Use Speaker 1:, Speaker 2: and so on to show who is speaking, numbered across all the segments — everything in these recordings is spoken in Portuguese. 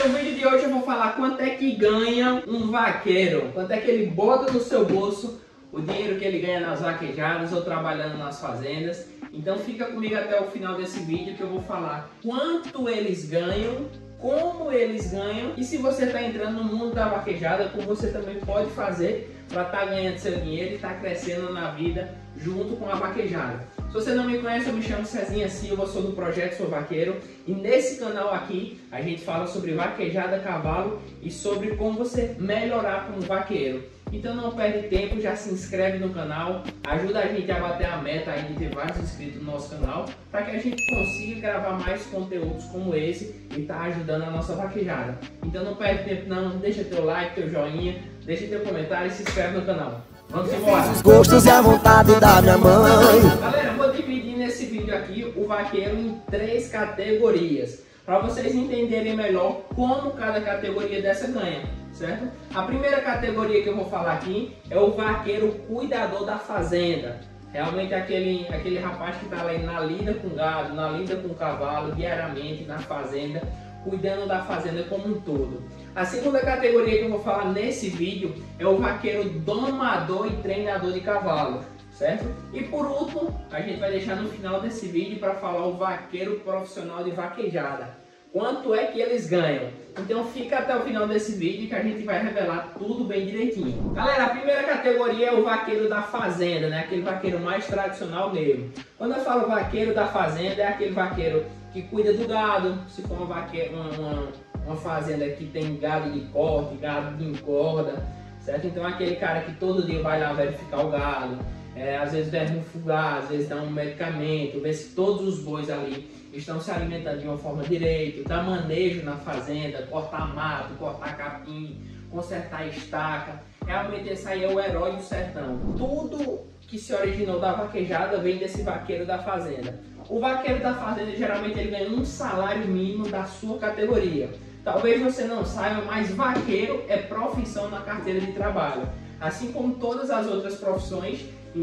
Speaker 1: no vídeo de hoje eu vou falar quanto é que ganha um vaqueiro, quanto é que ele bota no seu bolso o dinheiro que ele ganha nas vaquejadas ou trabalhando nas fazendas. Então fica comigo até o final desse vídeo que eu vou falar quanto eles ganham, como eles ganham e se você está entrando no mundo da vaquejada, como você também pode fazer para estar ganhando seu dinheiro e estar crescendo na vida junto com a vaquejada. Se você não me conhece, eu me chamo Cezinha Silva, sou do Projeto Sou Vaqueiro e nesse canal aqui a gente fala sobre vaquejada a cavalo e sobre como você melhorar como vaqueiro. Então não perde tempo, já se inscreve no canal, ajuda a gente a bater a meta aí de ter vários inscritos no nosso canal para que a gente consiga gravar mais conteúdos como esse e tá ajudando a nossa vaquejada. Então não perde tempo não, deixa teu like, teu joinha, deixa teu comentário e se inscreve no canal. Vamos embora!
Speaker 2: Os gostos e a vontade da minha mãe.
Speaker 1: Galera, eu vou dividir nesse vídeo aqui o vaqueiro em 3 categorias para vocês entenderem melhor como cada categoria dessa ganha, certo? A primeira categoria que eu vou falar aqui é o vaqueiro cuidador da fazenda. Realmente aquele rapaz que está ali na lida com gado, na lida com cavalo, diariamente na fazenda, cuidando da fazenda como um todo. A segunda categoria que eu vou falar nesse vídeo é o vaqueiro domador e treinador de cavalo, certo? E por último, a gente vai deixar no final desse vídeo para falar o vaqueiro profissional de vaquejada. Quanto é que eles ganham? Então fica até o final desse vídeo que a gente vai revelar tudo bem direitinho. Galera, a primeira categoria é o vaqueiro da fazenda, né? Aquele vaqueiro mais tradicional mesmo. Quando eu falo vaqueiro da fazenda, é aquele vaqueiro que cuida do gado. Se for uma fazenda que tem gado de corte, gado de engorda, certo? Então é aquele cara que todo dia vai lá verificar o gado, às vezes deve refugar, às vezes dá um medicamento, ver se todos os bois ali estão se alimentando de uma forma direita, dá manejo na fazenda, cortar mato, cortar capim, consertar estaca. Realmente esse aí é o herói do sertão. Tudo que se originou da vaquejada vem desse vaqueiro da fazenda. O vaqueiro da fazenda geralmente ele ganha um salário mínimo da sua categoria. Talvez você não saiba, mas vaqueiro é profissão na carteira de trabalho. Assim como todas as outras profissões, em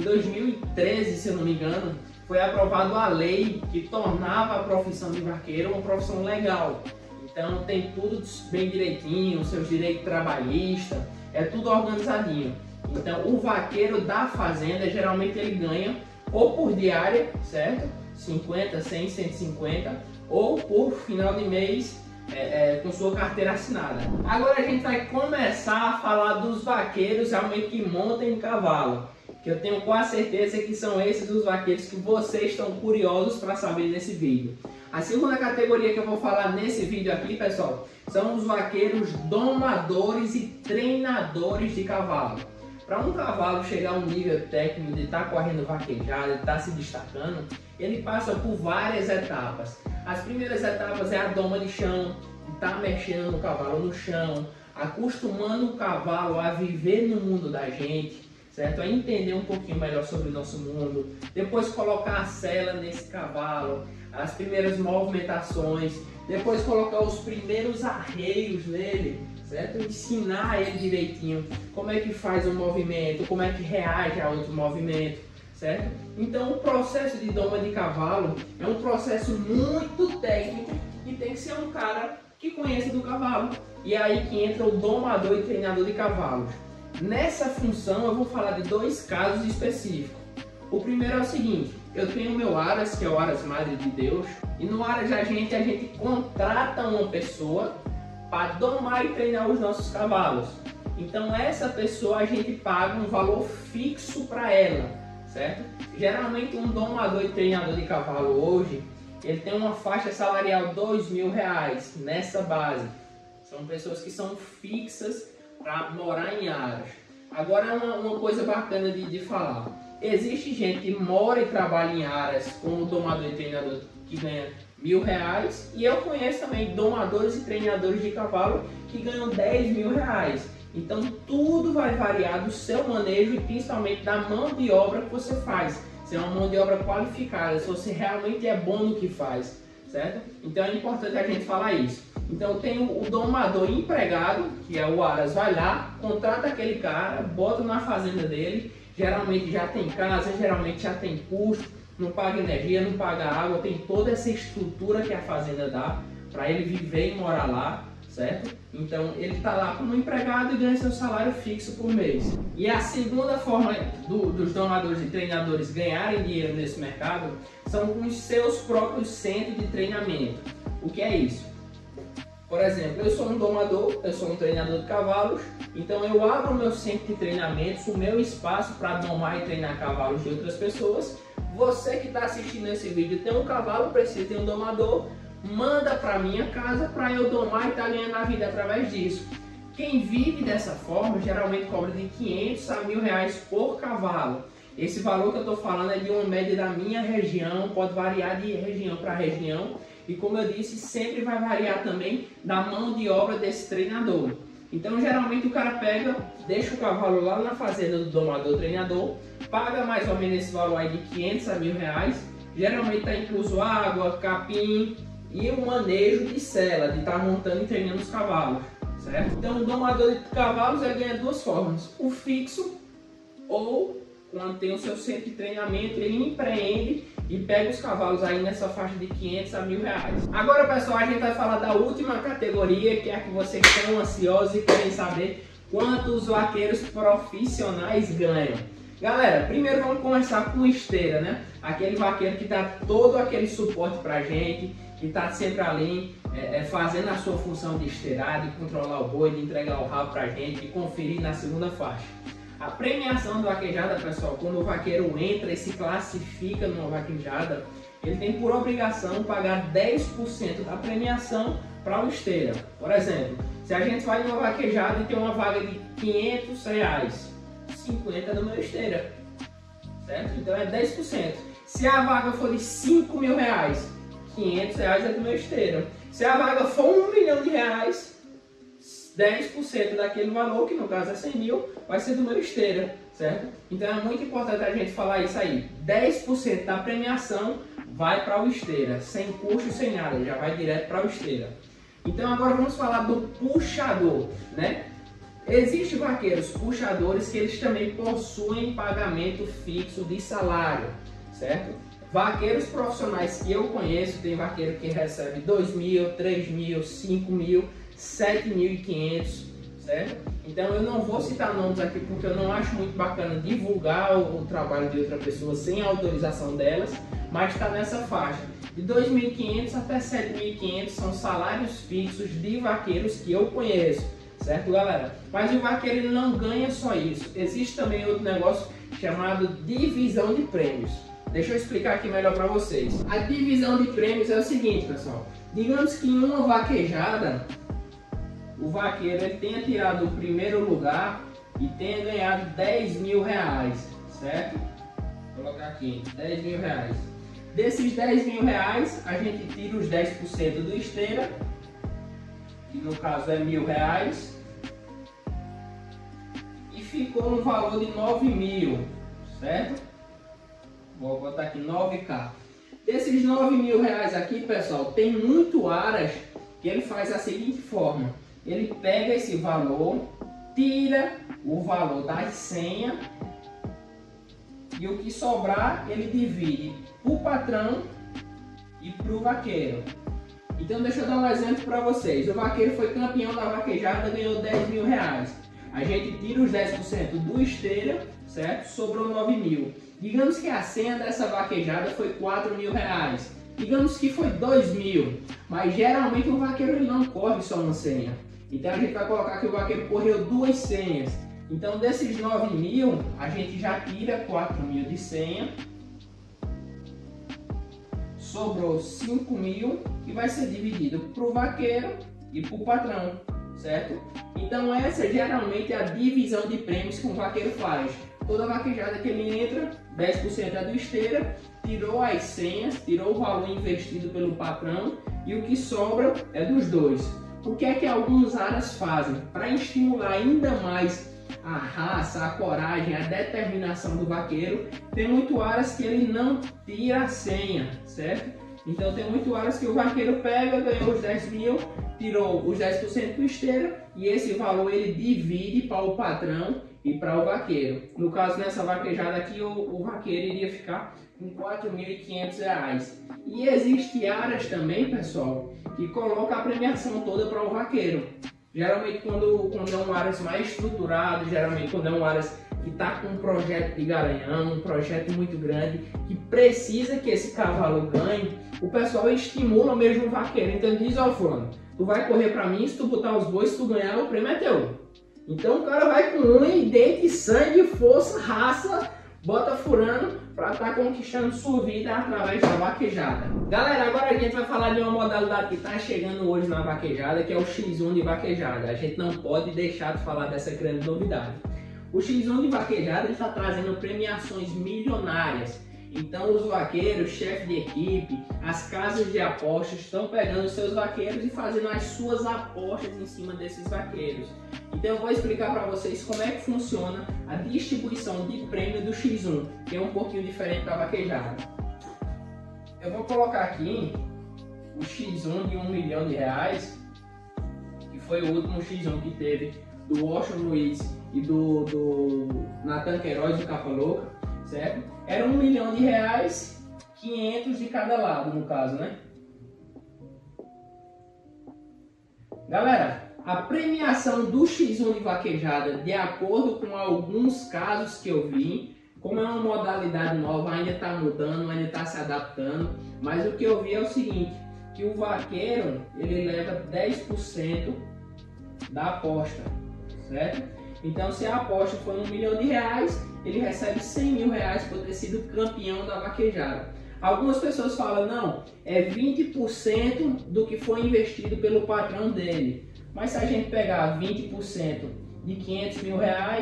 Speaker 1: 2013, se eu não me engano, foi aprovada a lei que tornava a profissão de vaqueiro uma profissão legal. Então tem tudo bem direitinho, seus direitos trabalhistas, é tudo organizadinho. Então o vaqueiro da fazenda, geralmente ele ganha ou por diária, certo? 50, 100, 150, ou por final de mês com sua carteira assinada. Agora a gente vai começar a falar dos vaqueiros realmente que montam em cavalo, que eu tenho quase certeza que são esses os vaqueiros que vocês estão curiosos para saber nesse vídeo. A segunda categoria que eu vou falar nesse vídeo aqui, pessoal, são os vaqueiros domadores e treinadores de cavalo. Para um cavalo chegar a um nível técnico de estar correndo vaquejada, de estar se destacando, ele passa por várias etapas. As primeiras etapas é a doma de chão, estar mexendo no cavalo no chão, acostumando o cavalo a viver no mundo da gente, certo? A entender um pouquinho melhor sobre o nosso mundo. Depois colocar a sela nesse cavalo, as primeiras movimentações, depois colocar os primeiros arreios nele, certo? Ensinar ele direitinho como é que faz um movimento, como é que reage a outro movimento, certo? Então o processo de doma de cavalo é um processo muito técnico e tem que ser um cara que conheça do cavalo. E é aí que entra o domador e treinador de cavalos. Nessa função eu vou falar de 2 casos específicos. O primeiro é o seguinte: eu tenho o meu Aras, que é o Aras Madre de Deus, e no Aras a gente contrata uma pessoa para domar e treinar os nossos cavalos. Então essa pessoa a gente paga um valor fixo para ela, certo? Geralmente um domador e treinador de cavalo hoje, ele tem uma faixa salarial R$2.000 nessa base. São pessoas que são fixas para morar em Aras. Agora uma coisa bacana de falar: existe gente que mora e trabalha em Aras como domador e treinador que ganha R$1.000, e eu conheço também domadores e treinadores de cavalo que ganham R$10.000. Então tudo vai variar do seu manejo e principalmente da mão de obra que você faz. Se é uma mão de obra qualificada, se você realmente é bom no que faz, certo? Então é importante a gente falar isso. Então tem o domador empregado, que é o Aras, vai lá, contrata aquele cara, bota na fazenda dele, geralmente já tem casa, geralmente já tem custo, não paga energia, não paga água, tem toda essa estrutura que a fazenda dá para ele viver e morar lá, certo? Então ele está lá como empregado e ganha seu salário fixo por mês. E a segunda forma dos domadores e treinadores ganharem dinheiro nesse mercado são com os seus próprios centros de treinamento. O que é isso? Por exemplo, eu sou um domador, eu sou um treinador de cavalos, então eu abro o meu centro de treinamentos, o meu espaço para domar e treinar cavalos de outras pessoas. Você que está assistindo esse vídeo tem um cavalo, precisa de um domador, manda para minha casa para eu domar e estar ganhando a vida através disso. Quem vive dessa forma geralmente cobra de 500 a 1.000 reais por cavalo. Esse valor que eu estou falando é de uma média da minha região, pode variar de região para região. E como eu disse, sempre vai variar também da mão de obra desse treinador. Então geralmente o cara pega, deixa o cavalo lá na fazenda do domador treinador, paga mais ou menos esse valor aí de 500 a 1.000 reais. Geralmente está incluso água, capim e o manejo de sela, de estar montando e treinando os cavalos, certo? Então o domador de cavalos ganha duas formas, o fixo ou quando tem o seu centro de treinamento, ele empreende e pega os cavalos aí nessa faixa de 500 a 1.000 reais. Agora pessoal, a gente vai falar da última categoria, que é a que vocês estão ansiosos e querem saber quantos vaqueiros profissionais ganham. Galera, primeiro vamos começar com esteira, né? Aquele vaqueiro que dá todo aquele suporte pra gente, que está sempre ali fazendo a sua função de esteirar, de controlar o boi, de entregar o rabo pra gente, de conferir na segunda faixa. A premiação da vaquejada, pessoal, quando o vaqueiro entra e se classifica numa vaquejada, ele tem por obrigação pagar 10% da premiação para o esteira. Por exemplo, se a gente vai numa vaquejada e tem uma vaga de 500 reais, 50 do meu esteira, certo? Então é 10%. Se a vaga for de 5.000 reais, 500 reais é do meu esteira. Se a vaga for 1 milhão de reais, 10% daquele valor, que no caso é 100 mil, vai ser do meu esteira, certo? Então é muito importante a gente falar isso aí. 10% da premiação vai para o esteira, sem custo, sem nada, já vai direto para o esteira. Então agora vamos falar do puxador, né? Existem vaqueiros puxadores que eles também possuem pagamento fixo de salário, certo? Vaqueiros profissionais que eu conheço, tem vaqueiro que recebe 2.000, 3.000, 5.000, 7.500, certo? Então eu não vou citar nomes aqui porque eu não acho muito bacana divulgar o trabalho de outra pessoa sem a autorização delas, mas está nessa faixa. De 2.500 até 7.500 são salários fixos de vaqueiros que eu conheço, certo, galera? Mas o vaqueiro ele não ganha só isso. Existe também outro negócio chamado divisão de prêmios. Deixa eu explicar aqui melhor para vocês. A divisão de prêmios é o seguinte, pessoal. Digamos que em uma vaquejada, o vaqueiro ele tenha tirado o primeiro lugar e tenha ganhado 10.000 reais, certo? Vou colocar aqui, 10.000 reais. Desses 10.000 reais, a gente tira os 10% do esteira, que no caso é 1.000 reais, e ficou um valor de 9.000, certo? Vou botar aqui 9k. Desses 9.000 reais aqui, pessoal, tem muito aras que ele faz da seguinte forma. Ele pega esse valor, tira o valor das senhas e o que sobrar ele divide para o patrão e para o vaqueiro. Então deixa eu dar um exemplo para vocês. O vaqueiro foi campeão da vaquejada, ganhou 10.000 reais. A gente tira os 10% do esteira, certo? Sobrou 9.000. Digamos que a senha dessa vaquejada foi 4.000 reais. Digamos que foi 2.000. Mas geralmente o vaqueiro ele não corre só uma senha. Então a gente vai colocar que o vaqueiro correu 2 senhas. Então desses 9.000, a gente já tira 4.000 de senha. Sobrou 5.000 e vai ser dividido para o vaqueiro e para o patrão, certo? Então essa geralmente é a divisão de prêmios que um vaqueiro faz. Toda vaquejada que ele entra, 10% é do esteira, tirou as senhas, tirou o valor investido pelo patrão e o que sobra é dos dois. O que é que alguns aras fazem? Para estimular ainda mais a raça, a coragem, a determinação do vaqueiro, tem muito aras que ele não tira a senha, certo? Então tem muito aras que o vaqueiro pega, ganhou os 10.000, tirou os 10% do esteira e esse valor ele divide para o patrão e para o vaqueiro. No caso, nessa vaquejada aqui, o vaqueiro iria ficar com R$ 4.500. E existe áreas também, pessoal, que coloca a premiação toda para o vaqueiro. Geralmente quando é um áreas mais estruturado, geralmente quando é um áreas que está com um projeto de garanhão, um projeto muito grande, que precisa que esse cavalo ganhe, o pessoal estimula mesmo o vaqueiro. Então diz, ó, fulano, tu vai correr para mim, se tu botar os bois, se tu ganhar, o prêmio é teu. Então o cara vai com unha, dente, sangue, força, raça, bota furando para estar conquistando sua vida através da vaquejada. Galera, agora a gente vai falar de uma modalidade que está chegando hoje na vaquejada, que é o X1 de vaquejada. A gente não pode deixar de falar dessa grande novidade. O X1 de vaquejada está trazendo premiações milionárias. Então os vaqueiros, chefes de equipe, as casas de apostas estão pegando seus vaqueiros e fazendo as suas apostas em cima desses vaqueiros. Então eu vou explicar para vocês como é que funciona a distribuição de prêmio do X1, que é um pouquinho diferente da vaquejada. Eu vou colocar aqui o X1 de R$1 milhão, que foi o último X1 que teve do Washington Luiz e do Nathan Queiroz do Capa Louca, certo? Era R$1 milhão, 500 de cada lado, no caso, né? Galera, a premiação do X1 de vaquejada, de acordo com alguns casos que eu vi, como é uma modalidade nova, ainda está mudando, ainda está se adaptando, mas o que eu vi é o seguinte, que o vaqueiro, ele leva 10% da aposta, certo? Então, se a aposta for R$1 milhão, ele recebe R$100 mil por ter sido campeão da vaquejada. Algumas pessoas falam, não, é 20% do que foi investido pelo patrão dele. Mas se a gente pegar 20% de R$500 mil,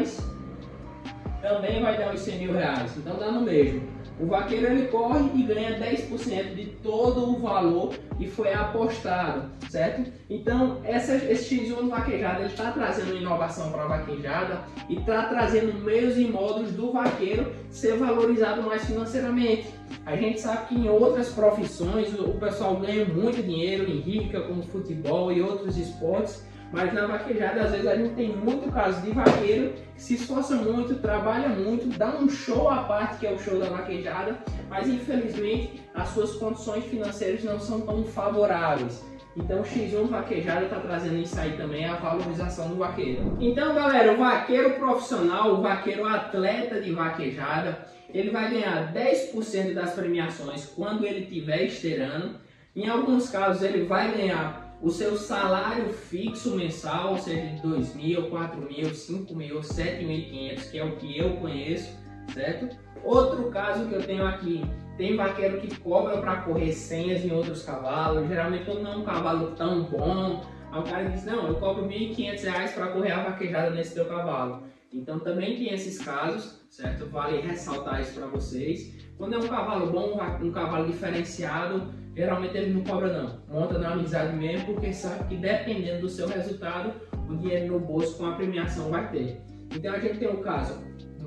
Speaker 1: também vai dar os R$100 mil. Então dá no mesmo. O vaqueiro ele corre e ganha 10% de todo o valor que foi apostado, certo? Então esse X1 vaquejada ele está trazendo inovação para a vaquejada e está trazendo meios e modos do vaqueiro ser valorizado mais financeiramente. A gente sabe que em outras profissões o pessoal ganha muito dinheiro em rica, como futebol e outros esportes, mas na vaquejada às vezes a gente tem muito caso de vaqueiro que se esforça muito, trabalha muito, dá um show à parte que é o show da vaquejada, mas infelizmente as suas condições financeiras não são tão favoráveis. Então o X1 vaquejada está trazendo isso aí também, a valorização do vaqueiro. Então galera, o vaqueiro profissional, o vaqueiro atleta de vaquejada, ele vai ganhar 10% das premiações quando ele estiver esteirando. Em alguns casos ele vai ganhar o seu salário fixo mensal, ou seja, de 2.000, 4.000, 5.000, 7.500, que é o que eu conheço, certo? Outro caso que eu tenho aqui, tem vaqueiro que cobra para correr senhas em outros cavalos, geralmente quando não é um cavalo tão bom, aí o cara diz, não, eu cobro R$1.500 para correr a vaquejada nesse teu cavalo. Então também tem esses casos, certo? Vale ressaltar isso para vocês. Quando é um cavalo bom, um cavalo diferenciado, geralmente ele não cobra não. Monta na amizade mesmo, porque sabe que dependendo do seu resultado, o dinheiro no bolso com a premiação vai ter. Então a gente tem o caso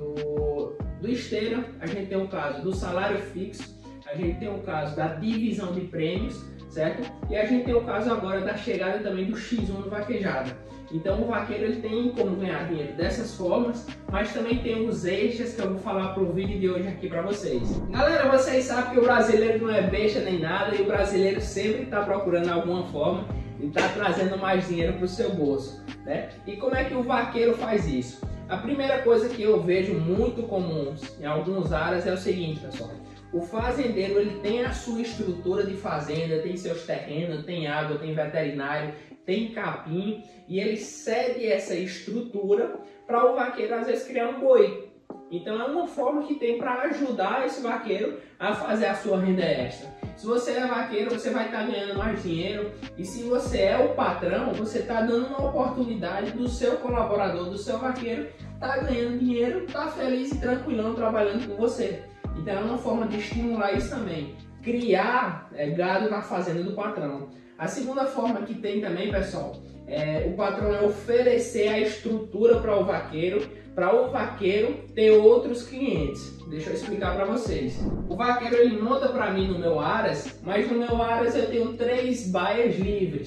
Speaker 1: do esteira, a gente tem o caso do salário fixo, a gente tem o caso da divisão de prêmios, certo? E a gente tem o caso agora da chegada também do X1 no vaquejada. Então o vaqueiro ele tem como ganhar dinheiro dessas formas, mas também tem os extras que eu vou falar pro vídeo de hoje aqui para vocês. Galera, vocês sabem que o brasileiro não é besta nem nada e o brasileiro sempre está procurando alguma forma e está trazendo mais dinheiro para o seu bolso, né? E como é que o vaqueiro faz isso? A primeira coisa que eu vejo muito comum em algumas áreas é o seguinte, pessoal. O fazendeiro ele tem a sua estrutura de fazenda, tem seus terrenos, tem água, tem veterinário, tem capim e ele cede essa estrutura para o vaqueiro às vezes criar um boi. Então é uma forma que tem para ajudar esse vaqueiro a fazer a sua renda extra. Se você é vaqueiro, você vai estar ganhando mais dinheiro e se você é o patrão, você está dando uma oportunidade do seu colaborador, do seu vaqueiro, tá ganhando dinheiro, tá feliz e tranquilão trabalhando com você. Então é uma forma de estimular isso também, criar gado na fazenda do patrão. A segunda forma que tem também, pessoal, o patrão é oferecer a estrutura para o vaqueiro ter outros clientes. Deixa eu explicar para vocês. O vaqueiro ele monta para mim no meu Aras, mas no meu Aras eu tenho 3 baias livres.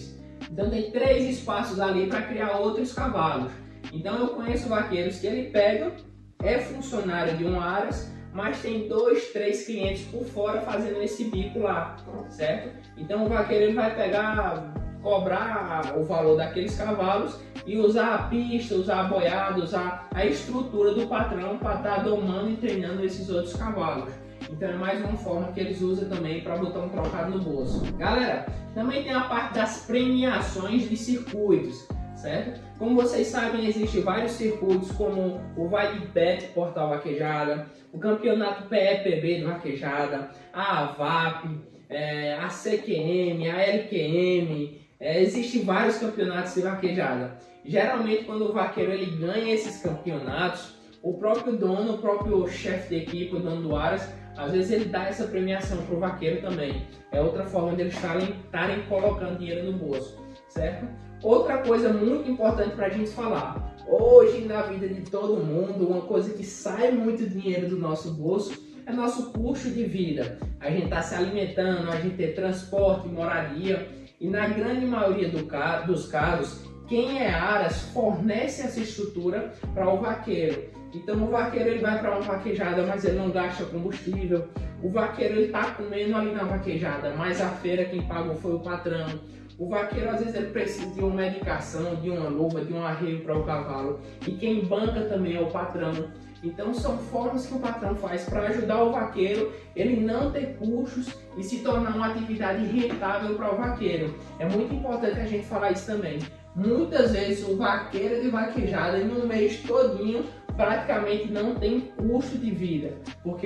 Speaker 1: Então tem 3 espaços ali para criar outros cavalos. Então eu conheço vaqueiros que ele pega, é funcionário de um aras, mas tem 2, 3 clientes por fora fazendo esse bico lá, certo? Então o vaqueiro ele vai pegar, cobrar o valor daqueles cavalos e usar a pista, usar a boiada, usar a estrutura do patrão para estar domando e treinando esses outros cavalos. Então é mais uma forma que eles usam também para botar um trocado no bolso. Galera, também tem a parte das premiações de circuitos, certo? Como vocês sabem, existem vários circuitos como o Vai de Bet Portal Vaquejada, o Campeonato PEPB do Vaquejada, a AVAP, a CQM, a LQM, existem vários campeonatos de vaquejada. Geralmente quando o vaqueiro ele ganha esses campeonatos, o próprio dono, o próprio chefe de equipe, o dono do aras, às vezes ele dá essa premiação para o vaqueiro também. É outra forma de eles estarem colocando dinheiro no bolso, certo? Outra coisa muito importante para a gente falar, hoje na vida de todo mundo, uma coisa que sai muito dinheiro do nosso bolso é nosso custo de vida. A gente está se alimentando, a gente tem transporte, moradia, e na grande maioria dos casos, quem é aras fornece essa estrutura para o vaqueiro. Então o vaqueiro ele vai para uma vaquejada, mas ele não gasta combustível. O vaqueiro ele está comendo ali na vaquejada, mas a feira quem pagou foi o patrão. O vaqueiro às vezes ele precisa de uma medicação, de uma luva, de um arreio para o cavalo. E quem banca também é o patrão. Então são formas que o patrão faz para ajudar o vaqueiro ele não ter custos e se tornar uma atividade rentável para o vaqueiro. É muito importante a gente falar isso também. Muitas vezes o vaqueiro de vaquejada em um mês todinho praticamente não tem custo de vida, porque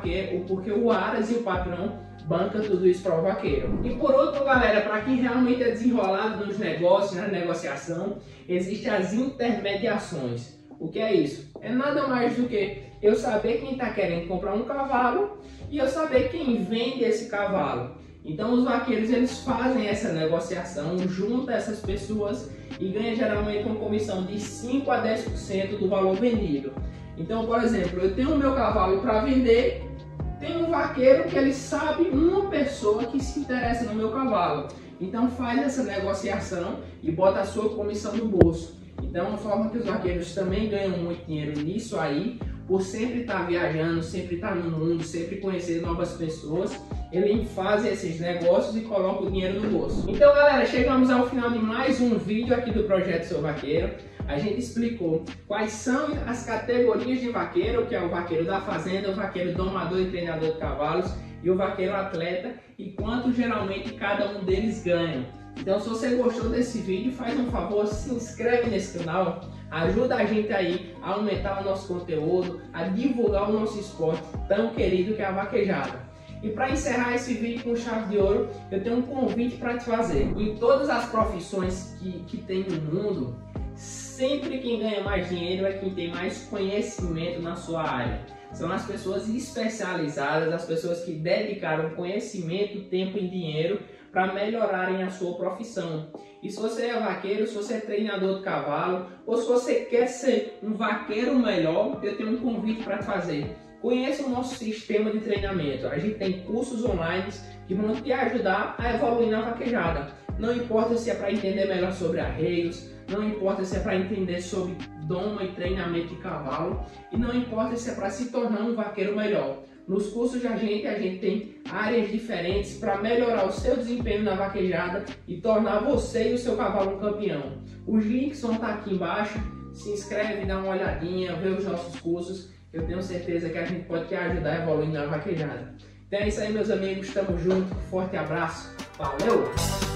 Speaker 1: o aras e o patrão banca tudo isso para o vaqueiro. E por outro, galera, para quem realmente é desenrolado nos negócios, na negociação, existem as intermediações. O que é isso? É nada mais do que eu saber quem está querendo comprar um cavalo e eu saber quem vende esse cavalo. Então os vaqueiros eles fazem essa negociação, juntam essas pessoas e ganham geralmente uma comissão de 5 a 10% do valor vendido. Então, por exemplo, eu tenho o meu cavalo para vender, tem um vaqueiro que ele sabe uma pessoa que se interessa no meu cavalo. Então faz essa negociação e bota a sua comissão no bolso. Então é uma forma que os vaqueiros também ganham muito dinheiro nisso aí, por sempre estar viajando, sempre estar no mundo, sempre conhecer novas pessoas. Ele faz esses negócios e coloca o dinheiro no bolso. Então galera, chegamos ao final de mais um vídeo aqui do Projeto Sou Vaqueiro. A gente explicou quais são as categorias de vaqueiro, que é o vaqueiro da fazenda, o vaqueiro domador e treinador de cavalos e o vaqueiro atleta, e quanto geralmente cada um deles ganha. Então se você gostou desse vídeo, faz um favor, se inscreve nesse canal, ajuda a gente aí a aumentar o nosso conteúdo, a divulgar o nosso esporte tão querido que é a vaquejada. E para encerrar esse vídeo com chave de ouro, eu tenho um convite para te fazer. Em todas as profissões que tem no mundo, sempre quem ganha mais dinheiro é quem tem mais conhecimento na sua área. São as pessoas especializadas, as pessoas que dedicaram conhecimento, tempo e dinheiro para melhorarem a sua profissão. E se você é vaqueiro, se você é treinador de cavalo, ou se você quer ser um vaqueiro melhor, eu tenho um convite para te fazer. Conheça o nosso sistema de treinamento. A gente tem cursos online que vão te ajudar a evoluir na vaquejada. Não importa se é para entender melhor sobre arreios, não importa se é para entender sobre doma e treinamento de cavalo, e não importa se é para se tornar um vaqueiro melhor. Nos cursos a gente tem áreas diferentes para melhorar o seu desempenho na vaquejada e tornar você e o seu cavalo um campeão. Os links vão estar aqui embaixo. Se inscreve, dá uma olhadinha, vê os nossos cursos. Eu tenho certeza que a gente pode te ajudar a evoluir na vaquejada. Então é isso aí, meus amigos. Tamo junto. Forte abraço. Valeu!